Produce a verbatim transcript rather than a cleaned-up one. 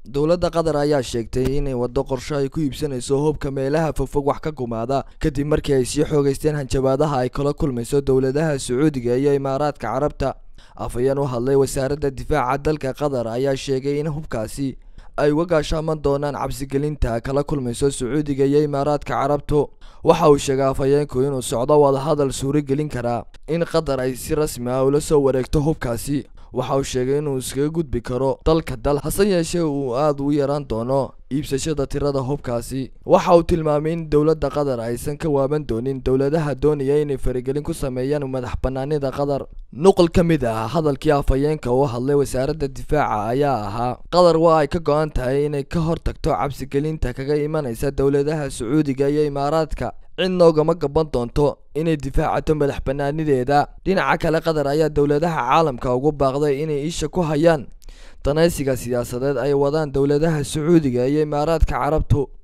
dowladda Qatar ayaa sheegtay inay wado qorshe ay ku iibsanayso hubka meelaha fogfog wax ka gumaada kadib markii ay sii xoogaysteen hanjabaadaha ay kala kulmayso dowladaha Sacuudiga iyo Imaaraadka Carabta. Afhayeen u hadlay wasaaradda difaaca dalka Qatar ayaa sheegay in hubkaasi ay uga gaashaaman doonaan cabsigelinta kala kulmayso Sacuudiga iyo Imaaraadka Carabta. Waxa uu sheegay afhayeenku inuu socdo wada hadal suuri gelin kara in Qatar ay si rasmi ah ula soo wareegto hubkaasi. Waxa uu sheegay inuu iskaga gudbi karo dalka dal hase yeeshee uu aad u yaraan doono iibsashada tirada hubkaasi. Waxa uu tilmaamay in dowladda Qatar aysan ka waaban doonin dowladaha doonaya inay faragelin ku sameeyaan madax bannaanida Qatar. Nuqul ka mid ah hadalkii afhayeenka oo hadlay wasaaradda difaaca ayaa ahaa Qatar waa ay ka go'an tahay inay ka hortagto cabsigelinta kaga imanaysa dowladaha Sacuudiga iyo Imaaraadka, cidna ugama gaban doonto inay difaacato madax bannaanideeda. Dhinaca kale, Qatar ayaa dowladaha caalamka ugu baaqday inay isha ku hayaan danaysiga siyaasadeed ay wadaan dowladaha Sacuudiga iyo Imaaraadka Carabta.